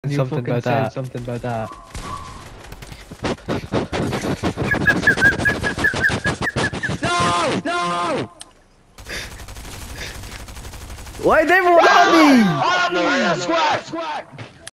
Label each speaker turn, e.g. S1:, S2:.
S1: something about that.
S2: Something about that. No! No!
S1: Why is everyone on me?
S2: I'm the real swag!